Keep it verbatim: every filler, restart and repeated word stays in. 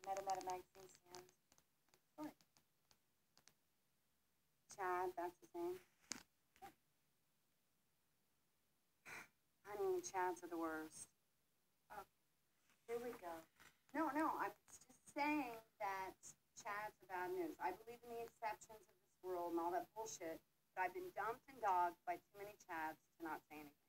Meta Meta magazine stands. Story. Chad, that's his name. Honey, Chads are the worst. Oh, here we go. No, no, I'm just saying that Chads are bad news. I believe in the exceptions of this world and all that bullshit, but I've been dumped and dogged by too many Chads to not say anything.